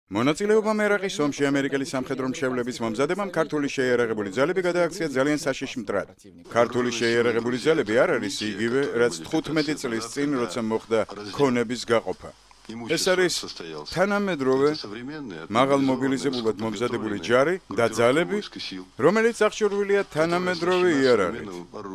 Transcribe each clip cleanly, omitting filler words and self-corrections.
მონაწილეობამ ერაყის ომში ამერიკელი სამხედრო მშობლების მომზადებამ ქართული შეიარაღებული ძალები გადააქცია ძალიან საშიში მტრად. ქართული შეიარაღებული ძალები არ არის იგივე, რაც 15 წლის წინ, როცა მოხდა ქონების გაყოფა. ეს არის თანამედროვე, მაღალ მობილიზებულად მომზადებული ჯარი და ძალები, რომელიც აღჭურვილია თანამედროვე იარაღით.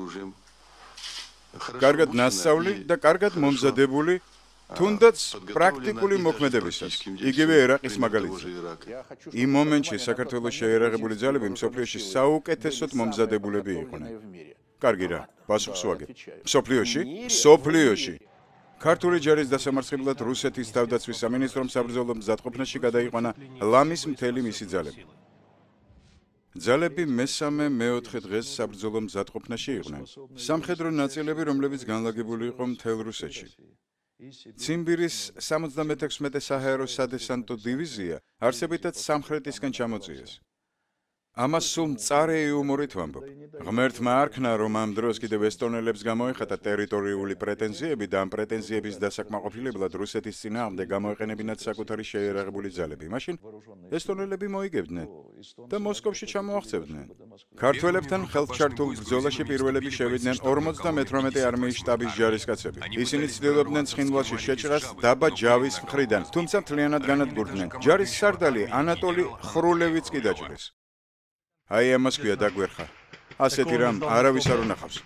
კარგად ნასწავლი და კარგად მომზადებული თუნდაც პრაქტიკული მოქმედებისას, იგივე ერაყის მაგალითზე. იმ მომენტში საქართველოს შეიარაღებული ძალები მსოფლიოში საუკეთესოდ მომზადებულები იყვნენ. კარგი რა, პასუხს ვაგებ. მსოფლიოში. ქართული ჯარის დასამარცხებლად რუსეთის თავდაცვის სამინისტრომ საბრძოლო მზადყოფნაში გადაიყვანა ლამის მთელი მისი ძალები. ძალები მესამე-მეოთხე დღეს საბრძოლო მზადყოფნაში იყვნენ. სამხედრო ნაწილები, რომლებიც განლაგებული იყო მთელ რუსეთში. ციმბირის 76 საჰაერო სადესანტო დივიზია არსებითად სამხრეთისკენ ჩამოწიეს. ამას სულ მწარე იუმორით ვამბობ. ღმერთმა არქნა, რომ ამ დროს კიდევ ესტონელებს გამოეხატა ტერიტორიული პრეტენზიები და ამ პრეტენზიების დასაკმაყოფილებლად რუსეთის წინააღმდეგ გამოეყენებინათ საკუთარი შეიარაღებული ძალები. მაშინ ესტონელები მოიგებდნენ და მოსკოვში ჩამოაღწევდნენ. ქართველებთან ხელთჩართულ ბრძოლაში პირველები შევიდნენ 58 არმიის შტაბის ჯარისკაცები. ისინი ცდილობდნენ ცხინვალში შეჭრას დაბა ჯავის მხრიდან, თუმცა მთლიანად განადგურდნენ. ჯარის სარდალი ანატოლი ხრულევიც კი დაჭრეს. აი ამას ქვია დაგვერხა. ასეთი რამ არავის არ უნახავს.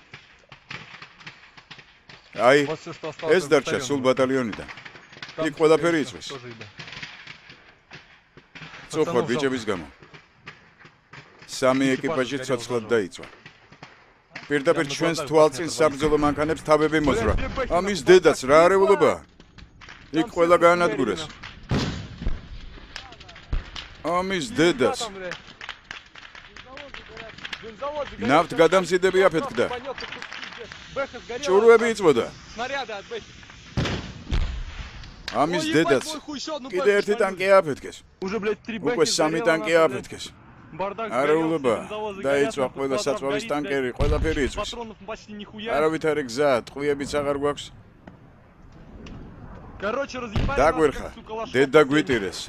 აი, ეს დარჩა სულ ბატალიონიდან. იქ ყველაფერი იწვის. წუხვა ბიჭების გამო. 3 ეკიპაჟი ცოცხლად დაიწვა. პირდაპირ ჩვენს თვალწინ საბრძოლო მანქანებს თავები მოძრა. ამის დედაც რა არეულობაა? იქ ყველა გაანადგურეს. ამის დედაც. ნავთ გადამზიდები აფეთქდა. ჭურვები იწვოდა. ამის დედაც. კიდე ერთი ტანკი აფეთქეს. უკვე 3 ტანკი აფეთქეს. არეულობა. დაიწვა ყველა საწვავის ტანკერი, ყველაფერი იწვის. არავითარი გზა, ტყვიებიც აღარ გვაქვს. დაგვერხა. დედა გვიტირეს.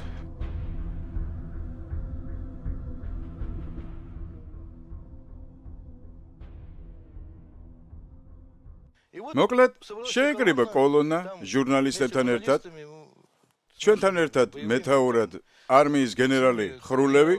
მოკლედ, შეიკრიბა კოლონა ჟურნალისტებთან ერთად, ჩვენთან ერთად მეთაურად არმიის გენერალი ხრულევი.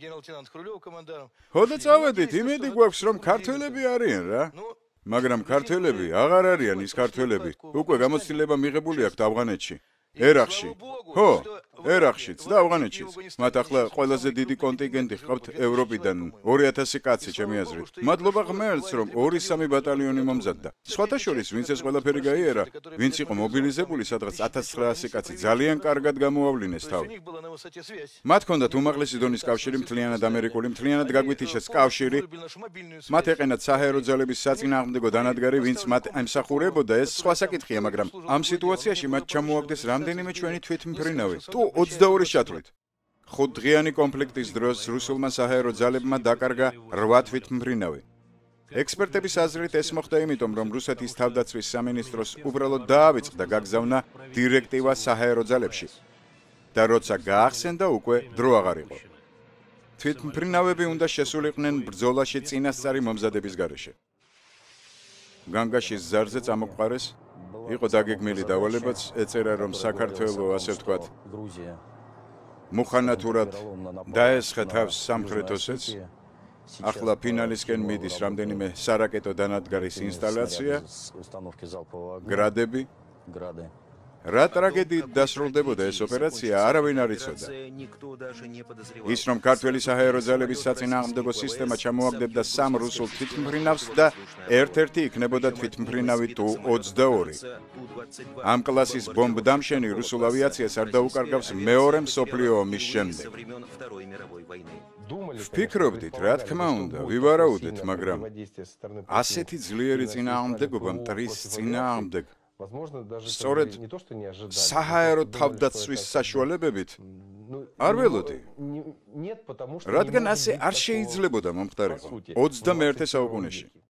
ხოდა წავედით, იმედი გვაქვს, რომ ქართველები არიან რა. მაგრამ ქართველები აღარ არიან ის ქართველები. უკვე გამოცდილება მიღებული აქვთ ავღანეთში. ერაყში. ხო, ერაყშიც და ავღანეთშიც. მათ ახლა ყველაზე დიდი კონტინგენტი ჰყავთ ევროპიდან, 2000 კაცი ჩემი აზრით. მადლობა ღმერთს, რომ 2-3 ბატალიონი მომზადდა. სხვათა შორის, ვინც ეს ყველაფერი გაიარა, ვინც იყო მობილიზებული, სადღაც 1900 კაცი ძალიან კარგად გამოავლინეს თავი. მათ ჰქონდათ უმაღლესი დონის კავშირი, მთლიანად ამერიკული, მთლიანად გაგვითიშეს კავშირი. მათ ეყენათ საჰაერო ძალების საწინააღმდეგო დანადგარი, ვინც მათ ემსახურებოდა, ეს სხვა საკითხია, მაგრამ ამ სიტუაციაში მათ ჩამოაგდეს რამდენიმე ჩვენი თვითმფრინავი. თუ 22 შათვლით. 5 დღიანი კონფლიქტის დროს რუსულმა საჰაერო ძალებმა დაკარგა 8 თვითმფრინავი. ექსპერტების აზრით ეს მოხდა იმიტომ, რომ რუსეთის თავდაცვის სამინისტროს უბრალოდ დაავიწყდა გაგზავნა დირექტივა საჰაერო ძალებში. და როცა გაახსენდა, უკვე დრო აღარ იყო. თვითმფრინავები უნდა შესულიყვნენ ბრძოლაში წინასწარი მომზადების გარეშე. განგაშის ზარზე წამოყარეს იყო დაგეგმილი დავალებაც, ეწერა რომ საქართველო, ასე ვთქვათ, მუხანათურად დაესხა თავს სამხრეთ ოსეთს. ახლა ფინალისკენ მიდის რამდენიმე სარაკეტო დანადგარის ინსტალაცია, გრადები. რა ტრაგედიით დასრულდებოდა ეს ოპერაცია, არავინ არ იცოდა. ის რომ ქართველი საჰაერო ძალების საწინააღმდეგო სისტემა ჩამოაგდებდა 3 რუსულ თვითმფრინავს და ერთ-ერთი იქნებოდა თვითმფრინავი თუ-22. ამ კლასის ბომბდამშენი რუსულ ავიაციას არ დაუკარგავს მეორე მსოფლიო ომის შემდეგ. ვფიქრობდით, რა თქმა უნდა, ვივარაუდეთ, მაგრამ ასეთი ძლიერი წინააღმდეგობა მტრის წინააღმდეგ სწორედ საჰაერო თავდაცვის საშუალებებით არ ველოდი. რადგან ასე არ შეიძლებოდა მომხდარიყო 21 საუკუნეში.